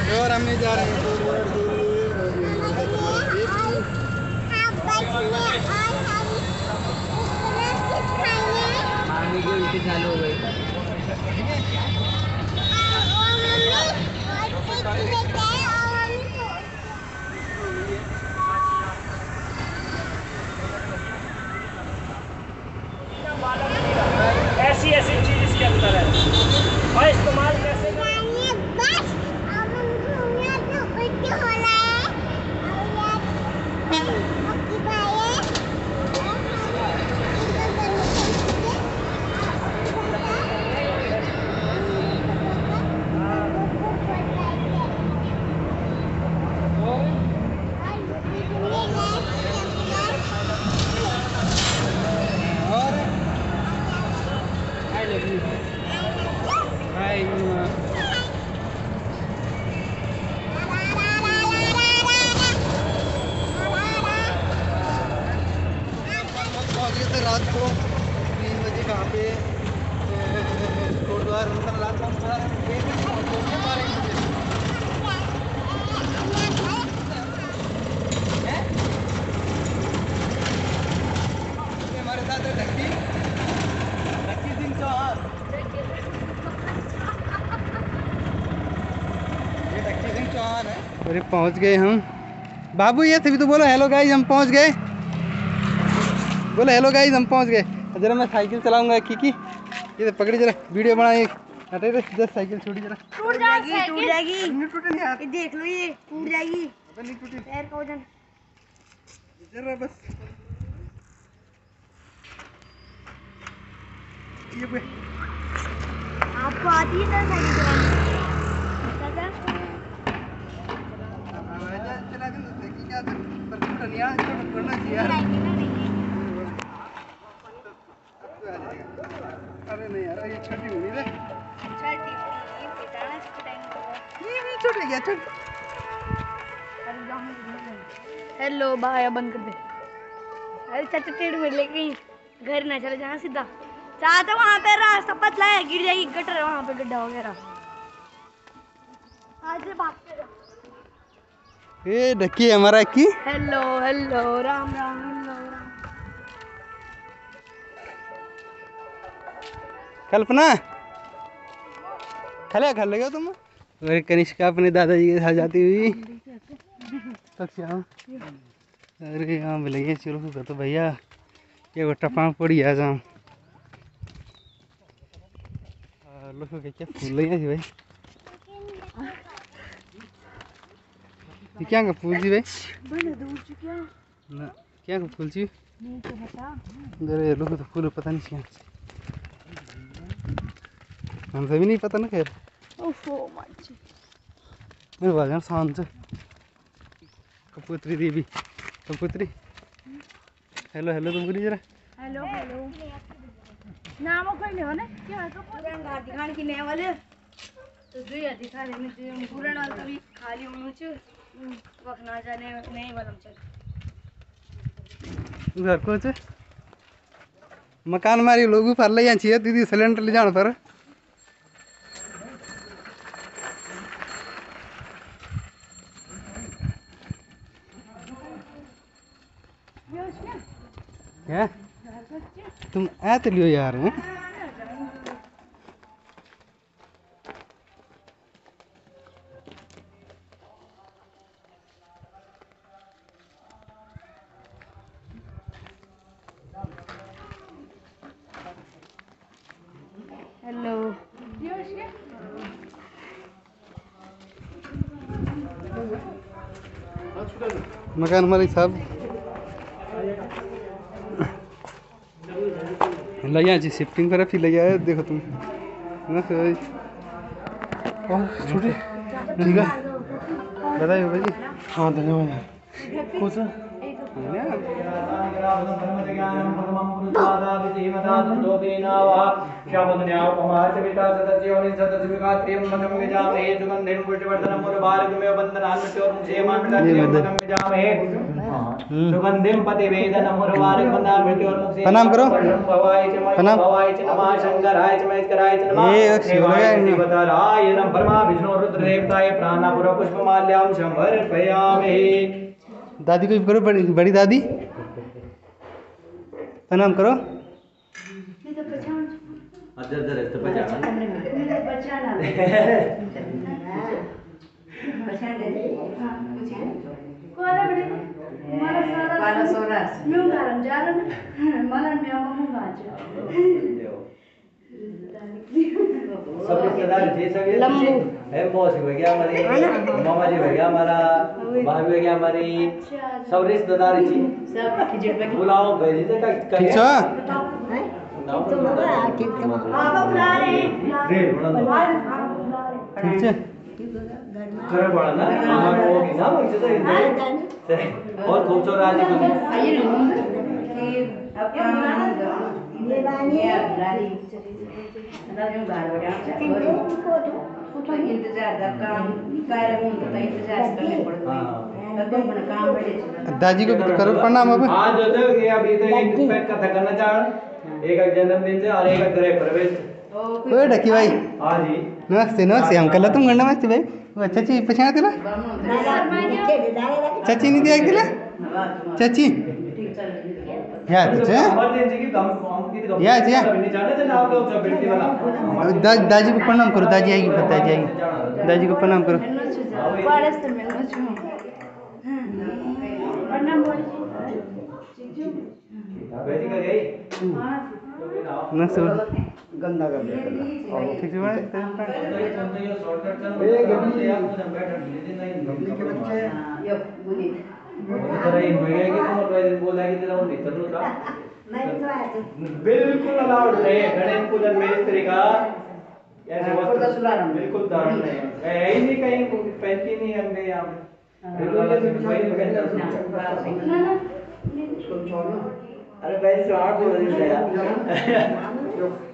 और हम जा रहे हैं मामी की उल्टी चालू हो गई। ऐसी ऐसी चीज इसके अंदर है और इस्तेमाल कैसे रात को 3 बजे कहाँ पे गुरुद्वारा रात को हमारे साथ है ढक्की सिंह चौहान। ये ढक्की सिंह चौहान है। अरे पहुंच गए हम। बाबू ये थे भी तो बोलो हेलो गाइस हम पहुंच गए। बोलो हेलो गाइस हम पहुंच गए। जरा मैं साइकिल चलाऊंगा की ये तो पकड़ी जरा वीडियो बनाए। हटे रे जरा साइकिल छोड़ी जरा। टूट जाएगी नहीं टूटे नहीं यार। देख लो ये टूट जाएगी। अबे नहीं टूटी पैर का वजन जरा बस ये पे आपको आती है ना साइकिल चलाना? चला के देखिए क्या पर टूटा नहीं यार करना चाहिए यार। अरे नहीं यार ये छठी हुई रे नहीं छोटे गया छोटे। हेलो भाई बंद कर दे। अरे चाचा टेढ़ में लेके घर ना चले जाना सीधा चाहता वहाँ पे रास्ता पतला है गिर जाएगी गटर वहाँ पे गड्ढा वगैरह। आज ये ढक्की हमारा की hello hello Ram Ram hello Ram. Kalpana खले घर लगे तुम। अरे कनिष्का अपने दादाजी के साथ जाती हुई तक श्याम। अरे यहाँ लगे चलो तो भैया ये गोटा पाँव पड़ी आ जाऊँ लोग क्या फूल लगे थी भाई ये क्या का फूल थी भाई ना क्या का फूल थी। अरे लोग तो फूल पता नहीं क्या हमसे भी नहीं पता ना खैर। मेरे बाजार शाम से कपूतरी देवी कपूतरी हेलो हेलो तुम करी जरा हेलो हेलो नाम कोई नहीं होने क्या कपूतरी घाट दिखाने की नए वाले तो जो ये दिखा लेने जो पुराना वाला भी खाली होने च वक्त ना जाने नहीं वाला चल घर को मकान मारी लोग पर ले चाहिए दीदी सिलेंडर ले जाने पर क्या तुम आते लियो यार हैं? हेलो मकान मालिक साहब ले जी शिफ्टिंग पर फिर ले आए देखो तुम ना फिर और छोटे ठीक है बताइए भाई। हाँ धन्यवाद कुछ सुगंधिम पतिवेदनम उर्वारुक वंदामृत्योर्मुक्षे प्रणाम करो। भवाय च प्रणाम। भवाय च नमः शंकराय च महेश्वराय च नमः ये शिवाय नमः। शिवतराय नमः ब्रह्मा विष्णु रुद्र देवताय प्राणपूर्वक पुष्पमाल्यां समर्पयामि। दादी को भी करो, बड़ी बड़ी दादी प्रणाम करो। नहीं तो पहचान अदर रस्त पे जाना नहीं तो पहचान कोरा बड़े मला सारा न्यू कारण जा रहा ना मला मैं मम्मी बाज सब रिश्तेदार जी सब लंबू है, मौसी हो गया हमारी, मामा जी हो गया हमारा, भाभी हो गया हमारी, सब रिश्तेदार जी सब बुलाओ भेज दे का ठीक छ आप बुला रहे हैं ठीक छ कर पड़ा ना हमारे वो की ना मुझे तो इधर और खूब चोर आज आइए ना कि अब क्या ये बानी है लाली अंदर जो घर बैठा तो इंतजार का काम कार्य में तो इंतजार करने पड़ता है कदम बना काम बैठे दादी को भी करो प्रणाम अब। आज जो ये अभी तो इंस्पेक्ट का करना चाह एक का जन्मदिन से और एक का गृह प्रवेश ओए डकी भाई हाँ जी नमस्ते नमस्ते हम कल तुम गंडा मस्ते भाई वो चाची पछाड़ तेला चाची नहीं दिया तेला चाची या तुझे इमरजेंसी की हम की तो या नहीं जाने थे नाम तो सब बिल्कुल वाला दादी को प्रणाम करो, दादी आएगी फिर दादी आएगी, दादी को प्रणाम करो। पारस तो मिलना छू प्रणाम बोल बेटी का गई नमस्ते गंदा कर दिया ठीक है भाई ए गंदी यार मुझे बैठ नहीं के बच्चे ये बुनी तेरा इन हो गया कि तुम और दिन बोला कि तेरा वो भीतर नु था बिल्कुल अलाउड नहीं है गणेश पूजन में इस तरह का ऐसे वस्त्र बिल्कुल धारण नहीं है यही नहीं कहीं पहनती नहीं हमने यहाँ पे अरे भाई 8 हो रही है यार